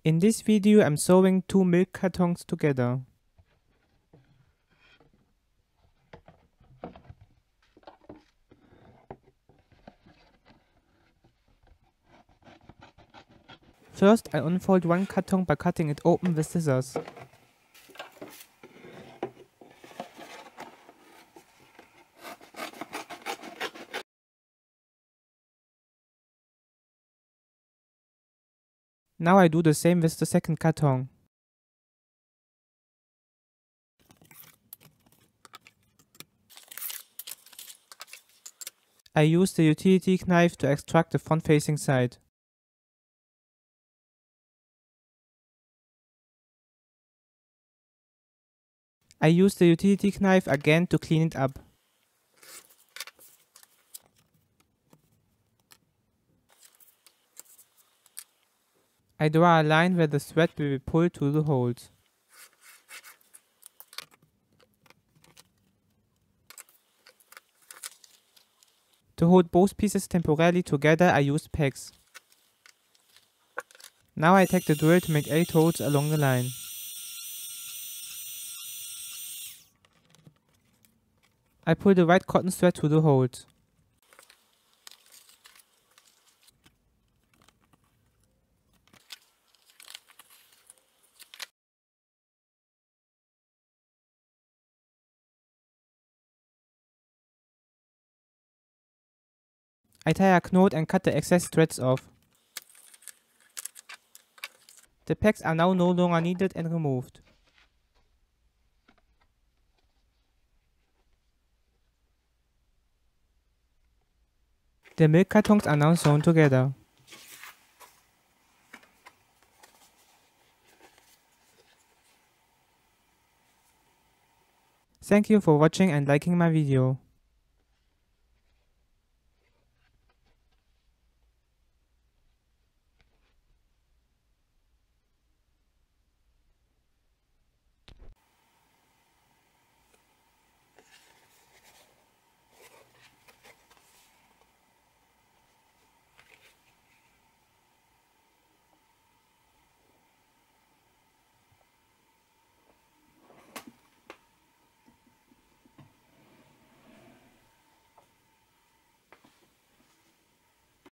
In this video I'm sewing two milk cartons together. First I unfold one carton by cutting it open with scissors. Now I do the same with the second carton. I use the utility knife to extract the front-facing side. I use the utility knife again to clean it up. I draw a line where the thread will be pulled through the holes. To hold both pieces temporarily together I use pegs. Now I take the drill to make 8 holes along the line. I pull the white cotton thread through the holes. I tie a knot and cut the excess threads off. The pegs are now no longer needed and removed. The milk cartons are now sewn together. Thank you for watching and liking my video.